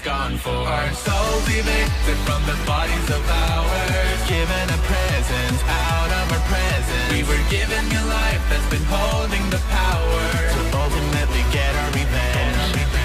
gone for. Our souls evicted from the bodies of ours, given a presence out of our presence. We were given a life that's been holding the power to ultimately get our revenge.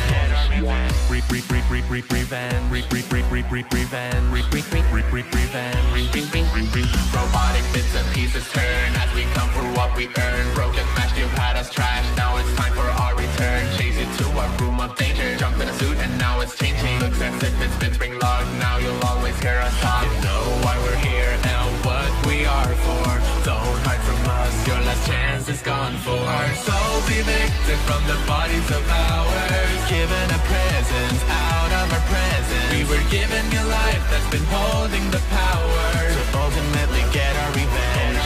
Robotic bits and pieces turn as we come for what we earn. Broken mesh, you've had us trashed, now it's time for our return. Chase you to our room of danger, jump in a suit and now it's changing. Looks as if it's been spring locked, now you'll always hear us talk. You know why we're here and what we are for. Don't hide from us, your last chance is gone for. Our souls evicted from the bodies of ours, given a presence out of our presence. We were given a life that's been holding the power to ultimately get our revenge.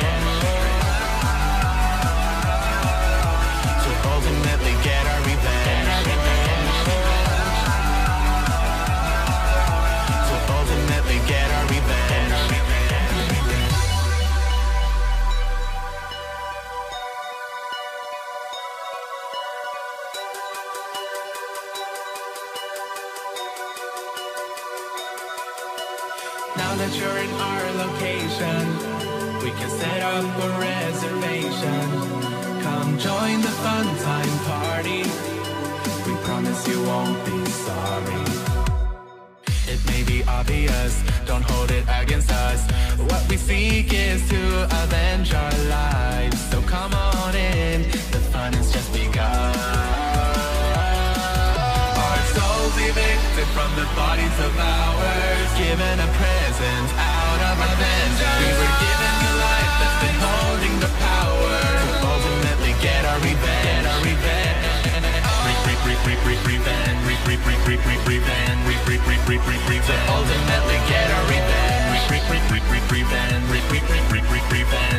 To ultimately get our revenge. To ultimately get our revenge. Now that you're in our location, we can set up a reservation. Come join the fun time party, we promise you won't be sorry. It may be obvious, don't hold it against us. What we seek is to avenge our lives. So come on in, the fun has just begun. Souls evicted from the bodies of ours, given a presence out of our vengeance. We were given a life that's been holding the power to ultimately get our revenge. To ultimately get our revenge.